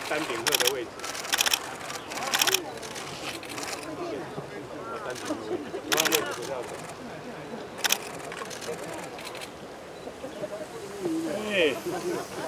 丹顶鹤的位置。丹顶鹤位置，主要位置不是要走。哎。